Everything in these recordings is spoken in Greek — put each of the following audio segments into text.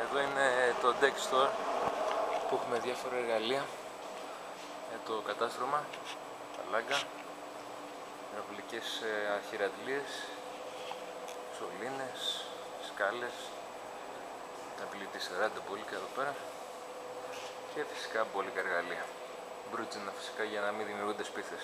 Εδώ είναι το Deck Store που έχουμε διάφορα εργαλεία για το κατάστρωμα, τα λάγκα, υδραυλικές αρχιραντλίες, σωλήνες, σκάλες, τα πλήτης ραντεμπόλικα εδώ πέρα και φυσικά μπόλικα εργαλεία. Μπρούτζινα φυσικά για να μην δημιουργούνται σπίθες.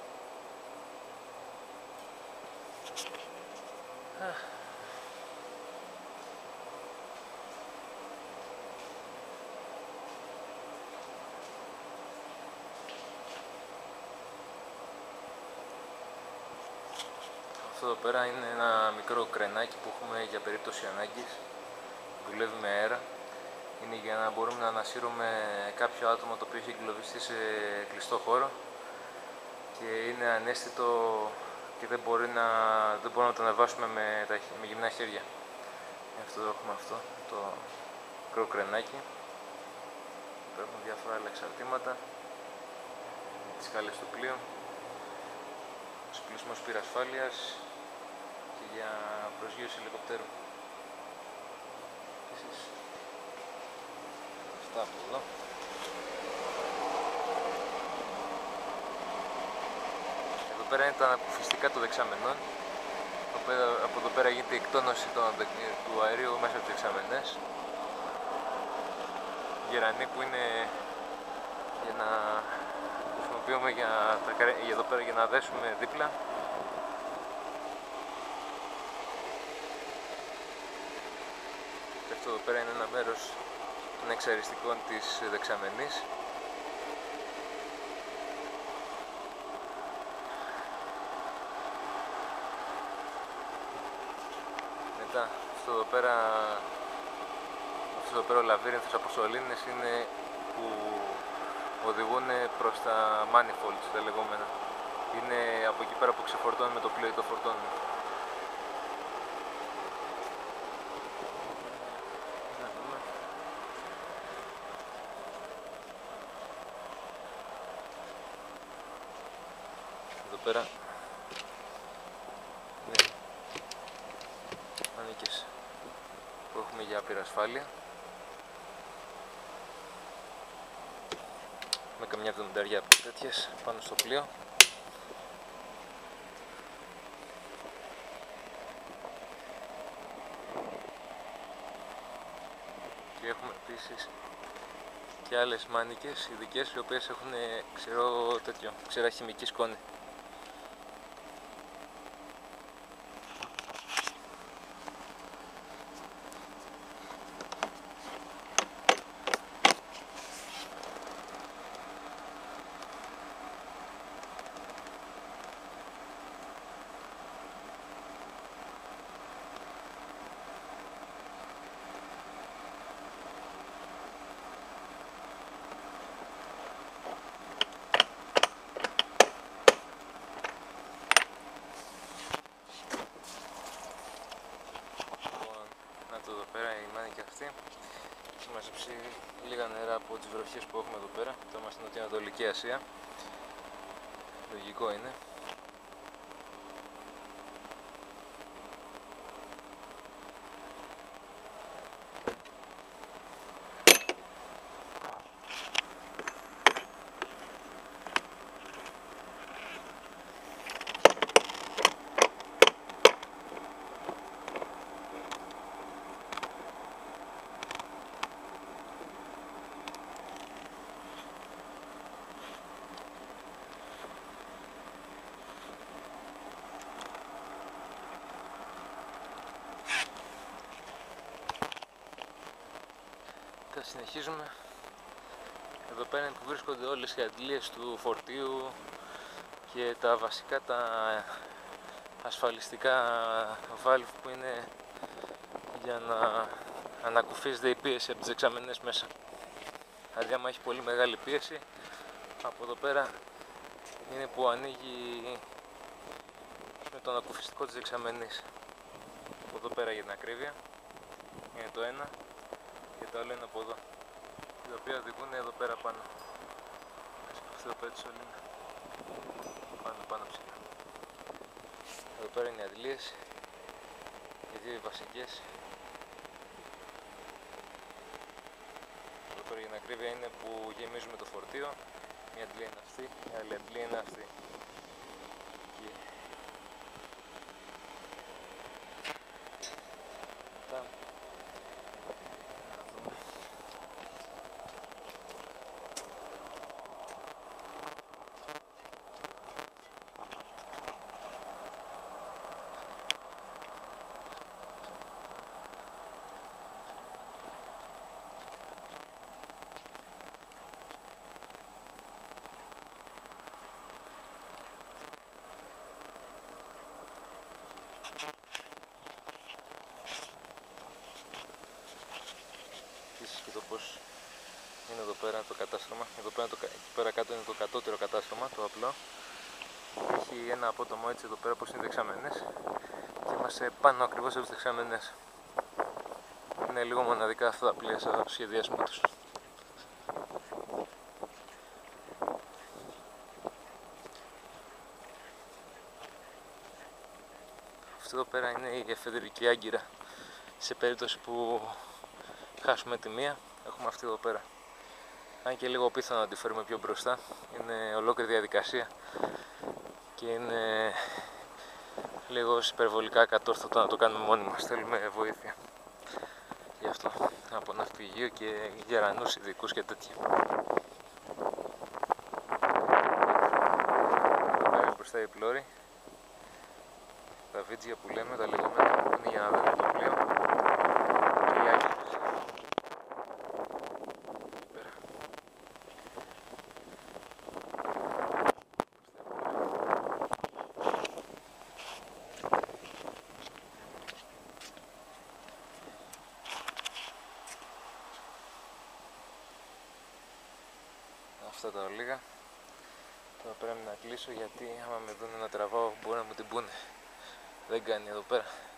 Αυτό εδώ πέρα είναι ένα μικρό κρενάκι που έχουμε για περίπτωση ανάγκης. Δουλεύει με αέρα. Είναι για να μπορούμε να ανασύρουμε κάποιο άτομο το οποίο έχει εγκλωβιστεί σε κλειστό χώρο και είναι ανέστητο και δεν μπορούμε να το ανεβάσουμε με γυμνά χέρια. Γι' αυτό έχουμε αυτό το μικρό κρενάκι. Υπάρχουν διάφορα άλλα εξαρτήματα, τις σκάλες του πλοίου, σπλισμός πυρασφάλειας και για προσγείωση ελικοπτέρου. Επίσης, αυτά από εδώ. Εδώ πέρα είναι τα ανακουφιστικά των δεξαμενών. Από εδώ πέρα γίνεται η εκτόνωση του αερίου μέσα από τις δεξαμενές. Γερανοί που είναι για να χρησιμοποιούμε για εδώ πέρα για να δέσουμε δίπλα. Και αυτό εδώ πέρα είναι ένα μέρος των εξαριστικών της δεξαμενής. Μετά αυτό εδώ πέρα ο λαβύρινθος από σωλήνες είναι που οδηγούν προς τα manifolds τα λεγόμενα. Είναι από εκεί πέρα που ξεφορτώνουμε το πλοίο ή το φορτώνουμε. Εδώ πέρα είναι μανίκες που έχουμε για πυρασφάλεια με καμιά 70 από τέτοιες πάνω στο πλοίο. Και έχουμε επίσης και άλλες μάνικες ειδικές οι οποίες έχουν ξερά χημική σκόνη. Εδώ πέρα η μάνικη αυτή έχει μαζέψει λίγα νερά από τις βροχές που έχουμε εδώ πέρα. Το είμαστε στην Νοτιοανατολική Ασία. Λογικό είναι. Συνεχίζουμε. Εδώ πέρα είναι που βρίσκονται όλες οι αντλίες του φορτίου και τα βασικά τα ασφαλιστικά valve που είναι για να ανακουφίζεται η πίεση από τις δεξαμενές μέσα. Δηλαδή άμα έχει πολύ μεγάλη πίεση, από εδώ πέρα είναι που ανοίγει με το ανακουφιστικό της δεξαμενής. Από εδώ πέρα για την ακρίβεια είναι το ένα και το άλλο είναι από εδώ, τα οποία οδηγούν εδώ πέρα πάνω. Αυτό εδώ πέρα τη σωλήνα. Πάνω ψηλά. Εδώ πέρα είναι οι αντλίες, οι δύο βασικές. την ακρίβεια είναι που γεμίζουμε το φορτίο. Μια αντλία είναι αυτή, η άλλη αντλία είναι αυτή. Και... και το πως είναι εδώ πέρα το κατάστρωμα. Εδώ πέρα, εκεί πέρα κάτω είναι το κατώτερο κατάστρωμα, το απλό. Έχει ένα απότομο έτσι εδώ πέρα πως είναι δεξαμενές και είμαστε πάνω ακριβώς από τις δεξαμενές. Είναι λίγο μοναδικά αυτά τα πλοία στο σχεδιασμό τους. Αυτό εδώ πέρα είναι η εφεδρική άγκυρα. Σε περίπτωση που χάσουμε τη μία, έχουμε αυτή εδώ πέρα. Αν και λίγο πιθανό να τη φέρουμε πιο μπροστά, είναι ολόκληρη διαδικασία και είναι λίγο υπερβολικά κατόρθωτο να το κάνουμε μόνοι μας. Θέλουμε βοήθεια γι' αυτό από ναυπηγείο και γερανούς ειδικούς και τέτοια. Εδώ πέρα μπροστά η πλώρη, τα βίτζια που λέμε, τα λεγόμενα, είναι για να δούμε το πλοίο και οι άγκυρες. Αυτά τα λίγα. Τώρα πρέπει να κλείσω γιατί άμα με δουν να τραβάω μπορεί να μου την πούνε. Δεν κάνει εδώ πέρα.